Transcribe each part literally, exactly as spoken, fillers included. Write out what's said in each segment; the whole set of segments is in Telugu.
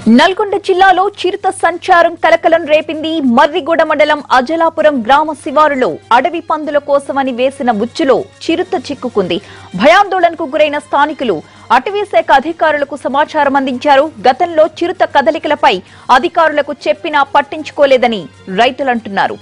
నల్గొండ జిల్లాలో చిరుత సంచారం కలకలం రేపింది. మర్రిగూడ మండలం అజలాపురం గ్రామ శివారులో అడవి పందుల కోసమని వేసిన ఉచ్చులో చిరుత చిక్కుకుంది. భయాందోళనకు గురైన స్థానికులు అటవీ శాఖ అధికారులకు సమాచారం అందించారు. గతంలో చిరుత కదలికలపై అధికారులకు చెప్పినా పట్టించుకోలేదని రైతులంటున్నారు.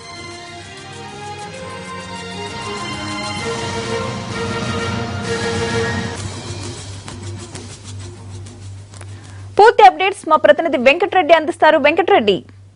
పూర్తి అప్డేట్స్ మా ప్రతినిధి వెంకటరెడ్డి అందిస్తారు. వెంకటరెడ్డి,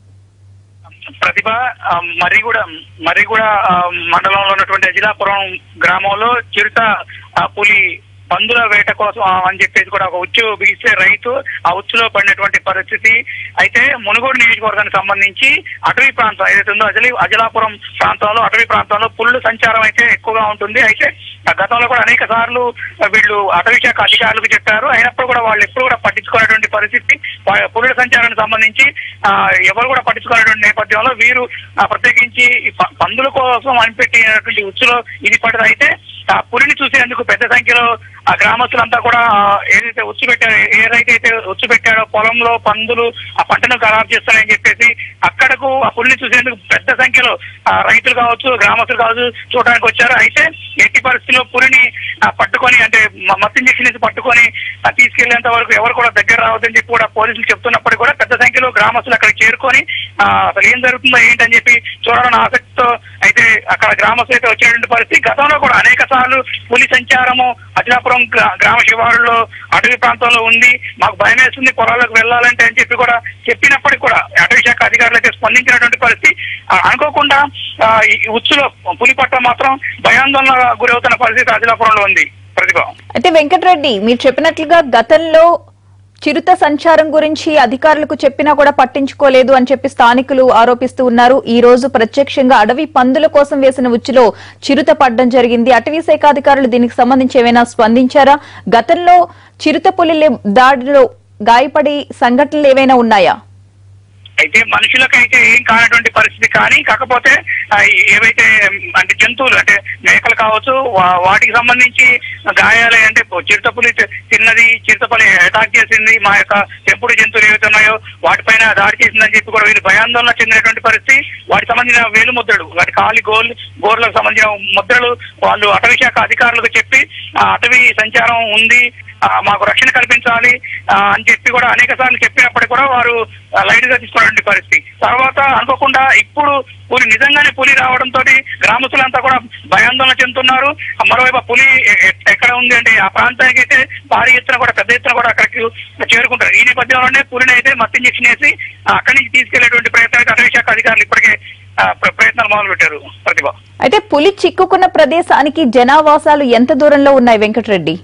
ప్రతిభ మర్రిగూడ మర్రిగూడ మండలంలో ఉన్నటువంటి అజిలాపురం గ్రామంలో చిరుత పులి పందుల వేట కోసం అని చెప్పేసి కూడా ఒక ఉచ్చు బిగిస్తే రైతు ఆ ఉచ్చులో పడినటువంటి పరిస్థితి. అయితే మునుగోడు నియోజకవర్గానికి సంబంధించి అటవీ ప్రాంతం ఏదైతే ఉందో అజలి అజలాపురం ప్రాంతంలో అటవీ ప్రాంతంలో పుల్లు సంచారం అయితే ఎక్కువగా ఉంటుంది. అయితే గతంలో కూడా అనేక సార్లు వీళ్ళు అటవీ శాఖ అధికారులకు చెప్పారు. అయినప్పుడు కూడా వాళ్ళు ఎప్పుడు కూడా పట్టించుకునేటువంటి పరిస్థితి. పులుల సంచారానికి సంబంధించి ఆ ఎవరు కూడా పట్టించుకునేటువంటి నేపథ్యంలో వీరు ప్రత్యేకించి పందుల కోసం అనిపెట్టినటువంటి ఉచ్చులో ఇది పడదు. అయితే ఆ పులిని చూసేందుకు పెద్ద సంఖ్యలో ఆ గ్రామస్తులంతా కూడా ఏదైతే ఉచ్చు పెట్టారో ఏ రైతు అయితే ఉచ్చు పెట్టాడో పొలంలో పందులు ఆ పంటను ఖరాబు చేస్తారని చెప్పేసి అక్కడకు ఆ పులిని చూసేందుకు పెద్ద సంఖ్యలో రైతులు కావచ్చు గ్రామస్తులు కావచ్చు చూడడానికి వచ్చారు. అయితే ఎట్టి పరిస్థితుల్లో పులిని పట్టుకొని అంటే మత్తు ఇంజక్షన్ వేసి పట్టుకొని తీసుకెళ్లేంత వరకు ఎవరు కూడా దగ్గర రావద్దని చెప్పి కూడా పోలీసులు చెప్తున్నప్పటికీ కూడా పెద్ద సంఖ్యలో గ్రామస్తులు అక్కడికి చేరుకొని అసలు ఏం జరుగుతుందో ఏంటని చెప్పి చూడాలని ఆసక్తితో అయితే అక్కడ గ్రామస్తులు అయితే వచ్చేటువంటి పరిస్థితి. గతంలో కూడా అనేక సార్లు పులి సంచారము అజలాపురం గ్రామ శివారులో అటవీ ప్రాంతంలో ఉంది, మాకు భయం వేస్తుంది పొలాలకు వెళ్ళాలంటే అని చెప్పి కూడా చెప్పినప్పటికీ కూడా అటవీ శాఖ అధికారులు అయితే స్పందించినటువంటి పరిస్థితి. అనుకోకుండా ఈ ఉచ్చులో పులి పట్ల మాత్రం భయాందోళన గురవుతున్న పరిస్థితి అజలాపురంలో ఉంది. ప్రతిభ, అయితే వెంకటరెడ్డి మీరు చెప్పినట్లుగా గతంలో చిరుత సంచారం గురించి అధికారులకు చెప్పినా కూడా పట్టించుకోలేదు అని చెప్పి స్థానికులు ఆరోపిస్తూ ఉన్నారు. ఈ రోజు ప్రత్యక్షంగా అడవి పందుల కోసం వేసిన ఉచ్చులో చిరుత పడడం జరిగింది. అటవీ శాఖ అధికారులు దీనికి సంబంధించి ఏమైనా స్పందించారా? గతంలో చిరుత పులి దాడిలో గాయపడి సంఘటనలు ఏవైనా ఉన్నాయా? అయితే మనుషులకైతే ఏం కానటువంటి పరిస్థితి, కానీ కాకపోతే ఏవైతే అంటే జంతువులు అంటే మేకలు కావచ్చు వాటికి సంబంధించి గాయాలు అంటే చిరుతపులి తిన్నది, చిరుతపులి అటాక్ చేసింది, మా యొక్క పెంపుడు జంతువులు ఏవైతే ఉన్నాయో వాటిపైన దాడి చేసిందని చెప్పి కూడా వీళ్ళు భయాందోళన చెందినటువంటి పరిస్థితి. వాటికి సంబంధించిన వేలు ముద్రలు వాటి కాలి గోల్ గోర్లకు సంబంధించిన ముద్రలు వాళ్ళు అటవీ శాఖ అధికారులకు చెప్పి అటవీ సంచారం ఉంది, మాకు రక్షణ కల్పించాలి అని చెప్పి కూడా అనేక సార్లు చెప్పినప్పటికీ కూడా వారు లైట్ గా తీసుకున్నటువంటి పరిస్థితి. తర్వాత అనుకోకుండా ఇప్పుడు పులి నిజంగానే పులి రావడంతో గ్రామస్తులంతా కూడా భయాందోళన చెందుతున్నారు. మరోవైపు పులి ఎక్కడ ఉంది అంటే ఆ ప్రాంతానికి అయితే భారీ ఎత్తున కూడా పెద్ద ఎత్తున కూడా అక్కడికి చేరుకుంటారు. ఈ నేపథ్యంలోనే పులిని అయితే మత్తు ఇంజక్షన్ వేసి అక్కడి నుంచి తీసుకెళ్లేటువంటి ప్రయత్నం అయితే అటవీ శాఖ అధికారులు ఇప్పటికే ప్రయత్నాలు మొదలు పెట్టారు. ప్రతిభ, అయితే పులి చిక్కుకున్న ప్రదేశానికి జనావాసాలు ఎంత దూరంలో ఉన్నాయి వెంకటరెడ్డి?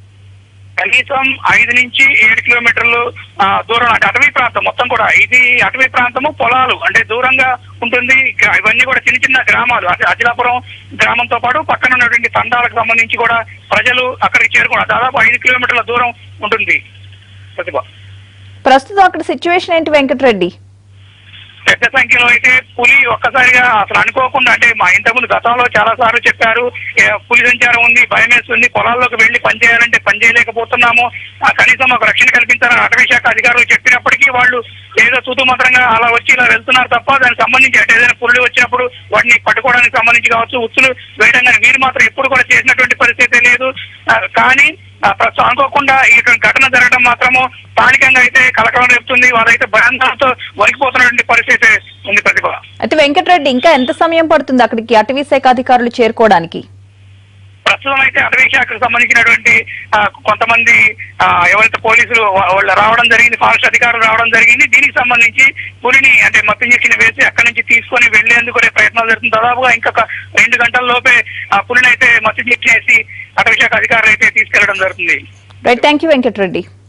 కనీసం ఐదు నుంచి ఏడు కిలోమీటర్లు దూరం అంటే అటవీ ప్రాంతం మొత్తం కూడా ఇది అటవీ ప్రాంతము పొలాలు అంటే దూరంగా ఉంటుంది. ఇవన్నీ కూడా చిన్న చిన్న గ్రామాలు అజిలాపురం గ్రామంతో పాటు పక్కన ఉన్నటువంటి తండాలకు సంబంధించి కూడా ప్రజలు అక్కడికి చేరుకున్నారు. దాదాపు ఐదు కిలోమీటర్ల దూరం ఉంటుంది. ప్రతిభ, ప్రస్తుతం అక్కడ సిచ్యువేషన్ ఏంటి వెంకటరెడ్డి? పెద్ద సంఖ్యలో అయితే పులి ఒక్కసారిగా అసలు అనుకోకుండా అంటే మా ఇంతకుముందు గతంలో చాలా సార్లు చెప్పారు పులి సంచారం ఉంది, భయం వేస్తుంది, పొలాల్లోకి వెళ్లి పనిచేయాలంటే పని చేయలేకపోతున్నాము, కనీసం మాకు రక్షణ కల్పించాలని అటవీ శాఖ అధికారులు చెప్పినప్పటికీ వాళ్ళు ఏదో తూతుమంత్రంగా అలా వచ్చి ఇలా వెళ్తున్నారు తప్ప దానికి సంబంధించి అంటే ఏదైనా పులి వచ్చినప్పుడు వాటిని పట్టుకోవడానికి సంబంధించి కావచ్చు ఉచ్చులు వేయడం కానీ వీరు మాత్రం ఎప్పుడు కూడా చేసినటువంటి పరిస్థితి లేదు. కానీ ప్రస్తుతం అనుకోకుండా ఇటువంటి ఘటన జరగడం మాత్రము స్థానికంగా అయితే కలకలం రేపుతుంది. వాళ్ళైతే భయాందోళనతో వణికిపోతున్నటువంటి పరిస్థితి ఉంది. ప్రతిభ, అయితే వెంకటరెడ్డి ఇంకా ఎంత సమయం పడుతుంది అక్కడికి అటవీ శాఖ అధికారులు చేరుకోవడానికి? ప్రస్తుతం అయితే అటవీ శాఖకు సంబంధించినటువంటి కొంతమంది ఎవరైతే పోలీసులు వాళ్ళు రావడం జరిగింది, ఫారెస్ట్ అధికారులు రావడం జరిగింది. దీనికి సంబంధించి పులిని అంటే మత్తు ఇంజక్షన్ వేసి అక్కడి నుంచి తీసుకొని వెళ్లేందుకు ప్రయత్నాలు జరుగుతుంది. దాదాపుగా ఇంకొక రెండు గంటల లోపే ఆ పులిని అయితే మత్తు ఇంజక్షన్ వేసి అటవీ శాఖ అధికారులు అయితే తీసుకెళ్లడం జరుగుతుంది. Right, thank you Venkatareddy.